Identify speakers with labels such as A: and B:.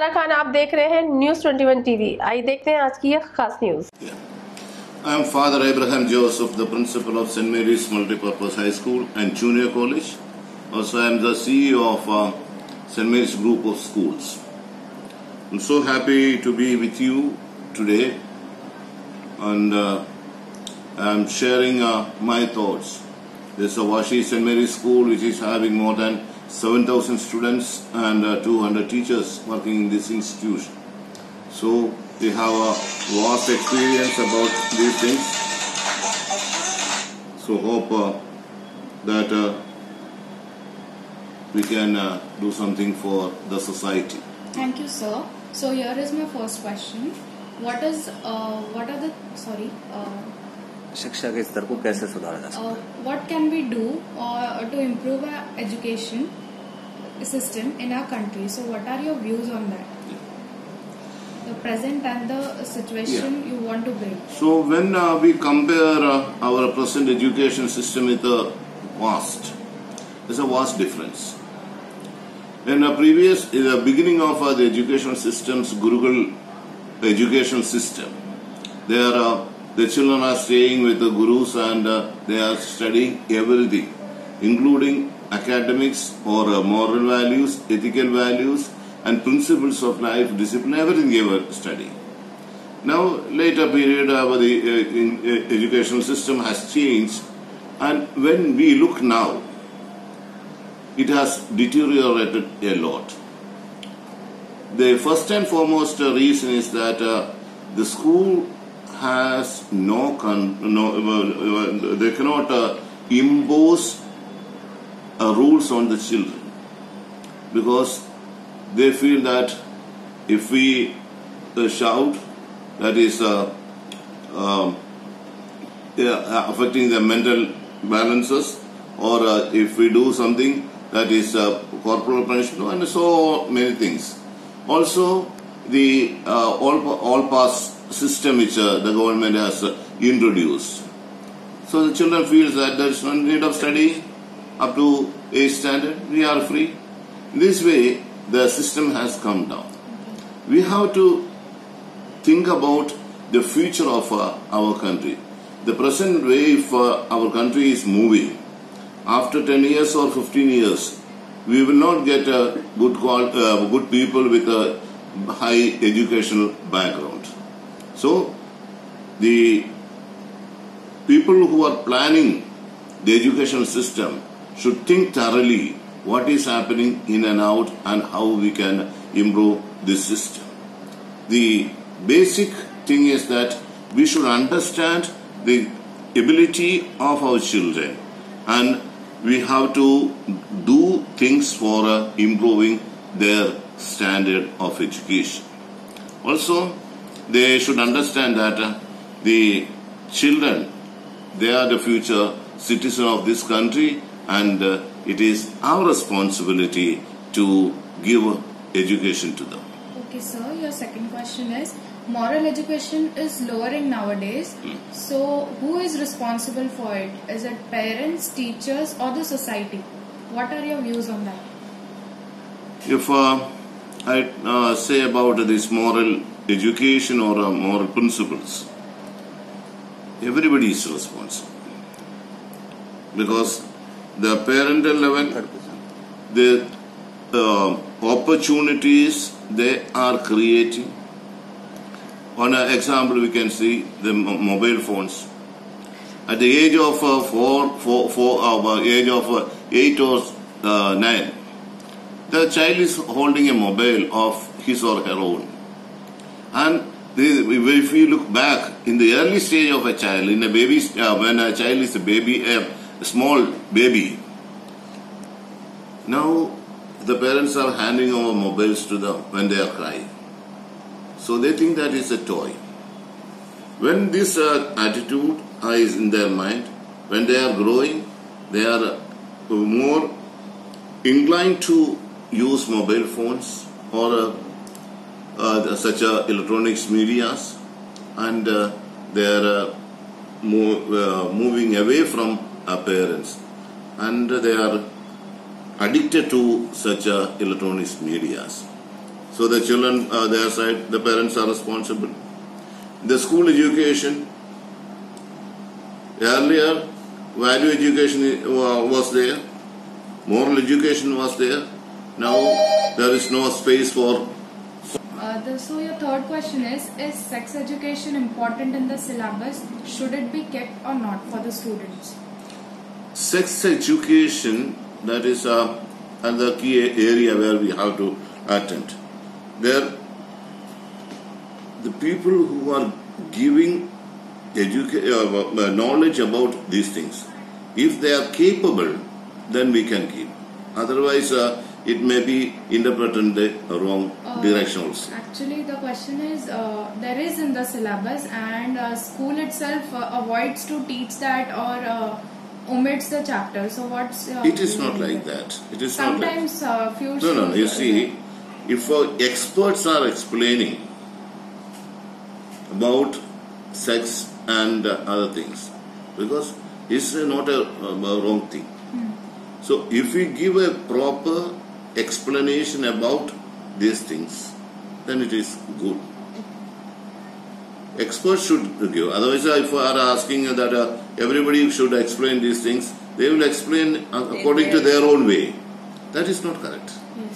A: सारा खान, आप देख रहे हैं न्यूज़ 21 टीवी। आइए देखते हैं आज की यह खास news.
B: I am Father Abraham Joseph, the principal of St. Mary's Multipurpose High School and Junior College. Also, I am the CEO of St. Mary's Group of Schools. I am so happy to be with you today, and I am sharing my thoughts. This is a Vashi St. Mary's School, which is having more than 7,000 students and 200 teachers working in this institution. So they have a vast experience about these things. So hope that we can do something for the society.
C: Thank you, sir. So here is my first question.
D: शिक्षा के स्तर को कैसे सुधारा जा सकता है?
C: What can we do to improve our education system in our country? So what are your views on that? The present and the situation you want to bring.
B: So when we compare our present education system with the past, there's a vast difference. In the beginning of the education system's Gurukul education system, the children are staying with the gurus and they are studying everything, including academics or moral values, ethical values, and principles of life, discipline, everything they were studying. Now, later period, the educational system has changed, and when we look now, it has deteriorated a lot. The first and foremost reason is that the school has they cannot impose rules on the children, because they feel that if we shout, that is affecting their mental balances, or if we do something, that is corporal punishment, and so many things. Also, the all pass system which the government has introduced. So the children feels that there is no need of study up to 8th standard. We are free. This way, the system has come down. We have to think about the future of our country. The present way, if our country is moving, after 10 years or 15 years, we will not get good people with a high educational background. So, the people who are planning the educational system should think thoroughly what is happening in and out and how we can improve this system. The basic thing is that we should understand the ability of our children, and we have to do things for improving their standard of education. Also, they should understand that the children, they are the future citizens of this country, and it is our responsibility to give education to them.
C: Okay, sir. Your second question is, moral education is lowering nowadays. So, who is responsible for it? Is it parents, teachers, or the society? What are your views on that?
B: If I say about this moral education or moral principles, everybody is responsible, because the parental level, the opportunities they are creating. On an example, we can see the mobile phones. At the age of 8 or 9, the child is holding a mobile of his or her own. And if you look back in the early stage of a child, in a baby, when a child is a small baby, now the parents are handing over mobiles to them when they are crying. So they think that is a toy. When this attitude is in their mind, when they are growing, they are more inclined to use mobile phones or such electronics medias, and they are moving away from parents, and they are addicted to such electronics medias. So the children, their side, the parents are responsible. The school education, earlier value education was there, moral education was there. Now there is no space for.
C: So your third question is sex education important in the syllabus? Should it be kept or not for the students?
B: Sex education, that is another key area where we have to attend. There, the people who are giving knowledge about these things, if they are capable, then we can keep. Otherwise, it may be interpreted in the wrong direction also.
C: Actually, the question is, there is in the syllabus, and school itself avoids to teach that or omits the chapter. So what's
B: it is not like that. It is
C: sometimes
B: not like
C: few
B: no. You see, if experts are explaining about sex and other things, because it's not a wrong thing. So if we give a proper explanation about these things, then it is good. Experts should give. Otherwise, if we are asking that everybody should explain these things, they will explain according to their own way. That is not correct.
C: Yes.